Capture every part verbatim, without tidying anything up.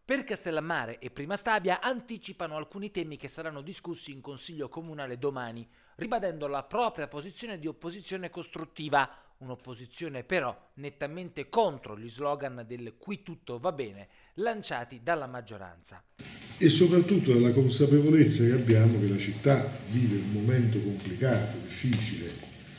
Per Castellammare e Prima Stabia anticipano alcuni temi che saranno discussi in Consiglio Comunale domani, ribadendo la propria posizione di opposizione costruttiva, un'opposizione però nettamente contro gli slogan del "qui tutto va bene" lanciati dalla maggioranza. E soprattutto dalla consapevolezza che abbiamo che la città vive un momento complicato, difficile,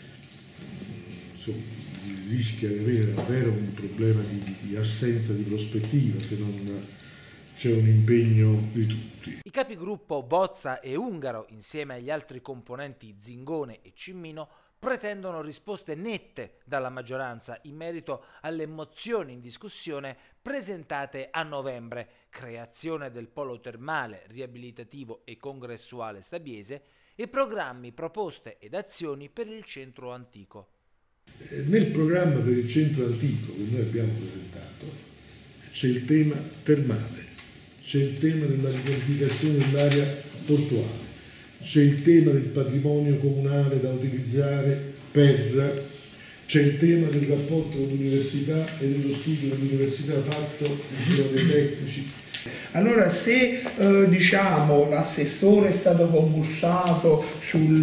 insomma, rischia di avere davvero un problema di, di assenza di prospettiva se non c'è un impegno di tutti. I capigruppo Bozza e Ungaro, insieme agli altri componenti Zingone e Cimmino, pretendono risposte nette dalla maggioranza in merito alle mozioni in discussione presentate a novembre: creazione del polo termale, riabilitativo e congressuale stabiese e programmi, proposte ed azioni per il centro antico. Nel programma per il centro antico che noi abbiamo presentato c'è il tema termale, c'è il tema della riqualificazione dell'area portuale, c'è il tema del patrimonio comunale da utilizzare per, c'è il tema del rapporto con l'università e dello studio dell'università fatto insieme dei tecnici. Allora, se eh, diciamo l'assessore è stato concorsato sul,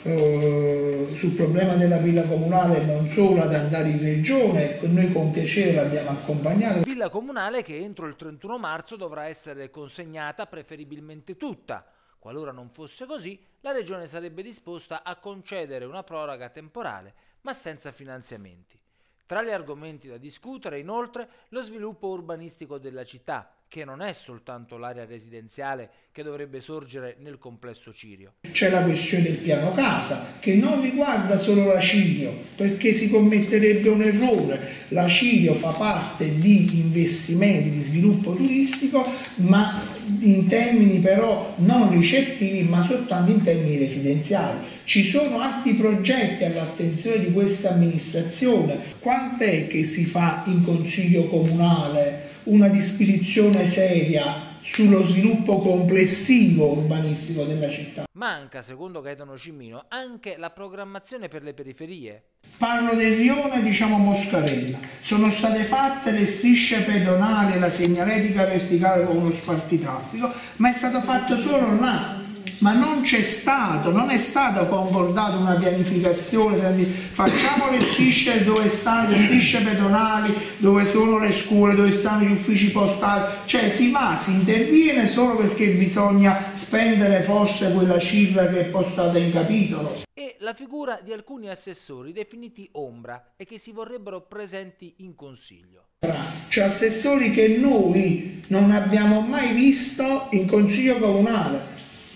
eh, sul problema della villa comunale, non solo ad andare in regione, noi con piacere l'abbiamo accompagnato. Villa comunale che entro il trentuno marzo dovrà essere consegnata, preferibilmente tutta. Qualora non fosse così, la regione sarebbe disposta a concedere una proroga temporale, ma senza finanziamenti. Tra gli argomenti da discutere, inoltre, lo sviluppo urbanistico della città, che non è soltanto l'area residenziale che dovrebbe sorgere nel complesso Cirio. C'è la questione del piano casa, che non riguarda solo la Cirio, perché si commetterebbe un errore. La Cirio fa parte di investimenti di sviluppo turistico, ma in termini però non ricettivi, ma soltanto in termini residenziali. Ci sono altri progetti all'attenzione di questa amministrazione. Quant'è che si fa in Consiglio Comunale una disquisizione seria sullo sviluppo complessivo urbanistico della città? Manca, secondo Gaetano Cimmino, anche la programmazione per le periferie. Parlo del rione, diciamo Moscarella. Sono state fatte le strisce pedonali e la segnaletica verticale con uno spartitraffico, ma è stato fatto solo là. Ma non c'è stato, non è stata concordata una pianificazione, facciamo le strisce dove stanno le strisce pedonali, dove sono le scuole, dove stanno gli uffici postali, cioè si va, si interviene solo perché bisogna spendere forse quella cifra che è postata in capitolo. E la figura di alcuni assessori definiti ombra e che si vorrebbero presenti in Consiglio. Cioè assessori che noi non abbiamo mai visto in Consiglio Comunale.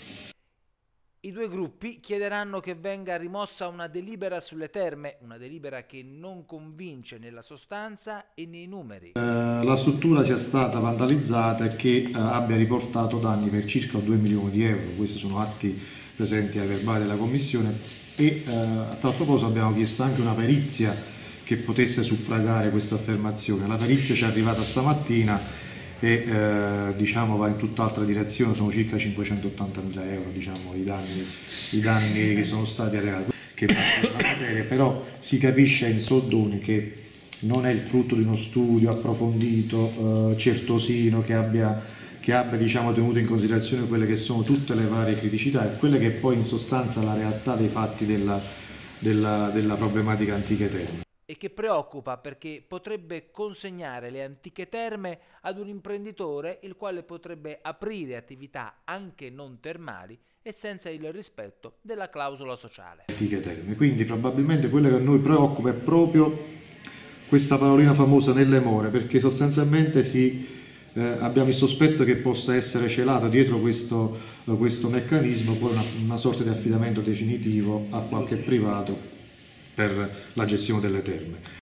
I due gruppi chiederanno che venga rimossa una delibera sulle terme, una delibera che non convince nella sostanza e nei numeri. Eh, la struttura sia stata vandalizzata e che eh, abbia riportato danni per circa due milioni di euro. Questi sono atti presenti ai verbali della Commissione e eh, a tal proposito abbiamo chiesto anche una perizia che potesse suffragare questa affermazione. La perizia ci è arrivata stamattina e eh, diciamo va in tutt'altra direzione, sono circa cinquecentottantamila euro diciamo, i, danni, i danni che sono stati arrecati, che la materia, però si capisce in soldoni che non è il frutto di uno studio approfondito, eh, certosino, che abbia, che abbia diciamo, tenuto in considerazione quelle che sono tutte le varie criticità e quelle che poi in sostanza la realtà dei fatti della, della, della problematica antiche terme. E che preoccupa perché potrebbe consegnare le antiche terme ad un imprenditore il quale potrebbe aprire attività anche non termali e senza il rispetto della clausola sociale. Antiche terme, quindi probabilmente quello che a noi preoccupa è proprio questa parolina famosa nelle more, perché sostanzialmente si, eh, abbiamo il sospetto che possa essere celato dietro questo, eh, questo meccanismo poi una, una sorta di affidamento definitivo a qualche privato per la gestione delle terme.